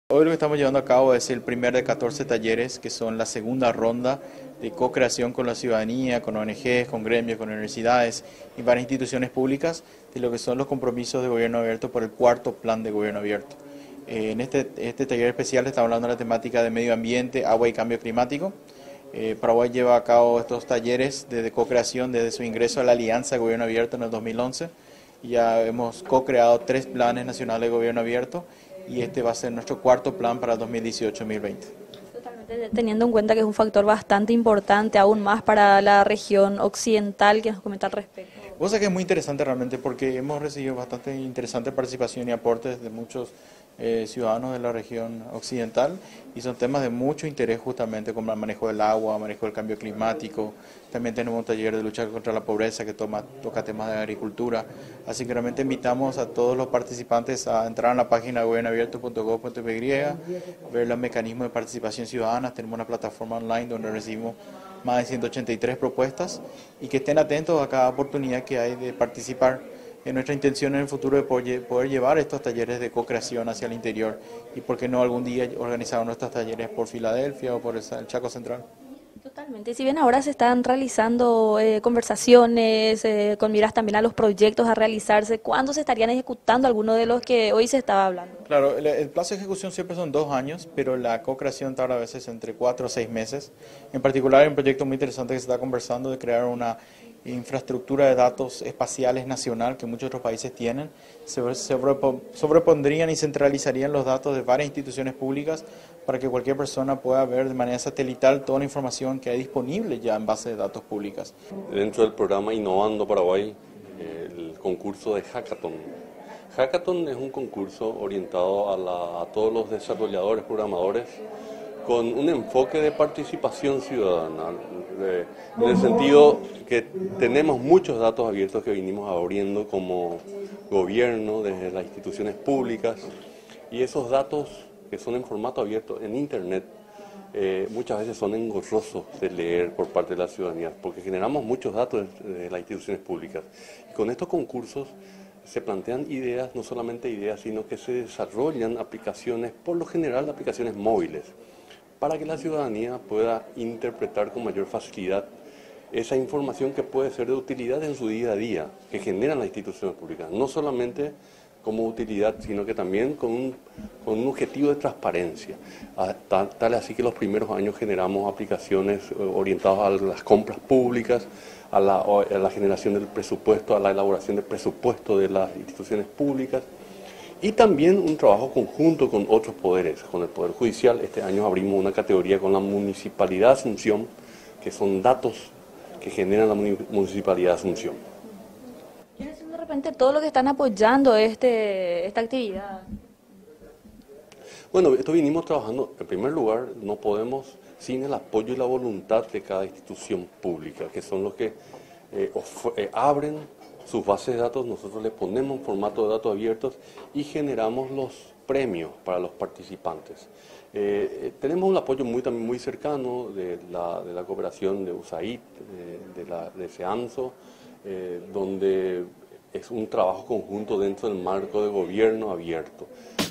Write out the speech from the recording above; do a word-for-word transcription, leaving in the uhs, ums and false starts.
Hoy lo que estamos llevando a cabo es el primer de catorce talleres, que son la segunda ronda de co-creación con la ciudadanía, con O N Ges, con gremios, con universidades y varias instituciones públicas, de lo que son los compromisos de gobierno abierto por el cuarto plan de gobierno abierto. Eh, en este, este taller especial estamos hablando de la temática de medio ambiente, agua y cambio climático. Eh, Paraguay lleva a cabo estos talleres de, de co-creación desde su ingreso a la Alianza de Gobierno Abierto en el dos mil once. Ya hemos co-creado tres planes nacionales de gobierno abierto y este va a ser nuestro cuarto plan para dos mil dieciocho dos mil veinte. Totalmente, teniendo en cuenta que es un factor bastante importante, aún más para la región occidental, que nos comenta al respecto. Vos sabés que es muy interesante realmente porque hemos recibido bastante interesante participación y aportes de muchos eh, ciudadanos de la región occidental y son temas de mucho interés justamente como el manejo del agua, manejo del cambio climático. También tenemos un taller de lucha contra la pobreza que toma, toca temas de agricultura. Así que realmente invitamos a todos los participantes a entrar en la página gobierno abierto punto gob punto pe, ver los mecanismos de participación ciudadana. Tenemos una plataforma online donde recibimos más de ciento ochenta y tres propuestas y que estén atentos a cada oportunidad que hay de participar. En nuestra intención en el futuro de poder llevar estos talleres de co-creación hacia el interior y por qué no algún día organizar nuestros talleres por Filadelfia o por el Chaco Central. Totalmente. Si bien ahora se están realizando eh, conversaciones eh, con miras también a los proyectos a realizarse, ¿cuándo se estarían ejecutando algunos de los que hoy se estaba hablando? Claro, el, el plazo de ejecución siempre son dos años, pero la co-creación tarda a veces entre cuatro o seis meses. En particular hay un proyecto muy interesante que se está conversando de crear una infraestructura de datos espaciales nacional que muchos otros países tienen. Se sobrepondrían y centralizarían los datos de varias instituciones públicas para que cualquier persona pueda ver de manera satelital toda la información que hay disponible ya en base de datos públicas. Dentro del programa Innovando Paraguay, el concurso de Hackathon. Hackathon es un concurso orientado a, la, a todos los desarrolladores, programadores, con un enfoque de participación ciudadana, de, en el sentido que tenemos muchos datos abiertos que venimos abriendo como gobierno, desde las instituciones públicas, y esos datos que son en formato abierto en Internet, eh, muchas veces son engorrosos de leer por parte de la ciudadanía, porque generamos muchos datos de las instituciones públicas. Y con estos concursos se plantean ideas, no solamente ideas, sino que se desarrollan aplicaciones, por lo general aplicaciones móviles, para que la ciudadanía pueda interpretar con mayor facilidad esa información que puede ser de utilidad en su día a día, que generan las instituciones públicas, no solamente como utilidad, sino que también con un, con un objetivo de transparencia. Tal, tal así que los primeros años generamos aplicaciones orientadas a las compras públicas, a la, a la generación del presupuesto, a la elaboración del presupuesto de las instituciones públicas, y también un trabajo conjunto con otros poderes, con el Poder Judicial. Este año abrimos una categoría con la Municipalidad de Asunción, que son datos que generan la Municipalidad de Asunción. ¿Quiénes son de repente todos los que están apoyando este, esta actividad? Bueno, esto vinimos trabajando. En primer lugar, no podemos sin el apoyo y la voluntad de cada institución pública, que son los que eh, eh, abren sus bases de datos, nosotros le ponemos un formato de datos abiertos y generamos los premios para los participantes. Eh, tenemos un apoyo muy, también muy cercano de la, de la cooperación de U S A I D, de, de, la, de SEANSO, eh, donde es un trabajo conjunto dentro del marco de gobierno abierto.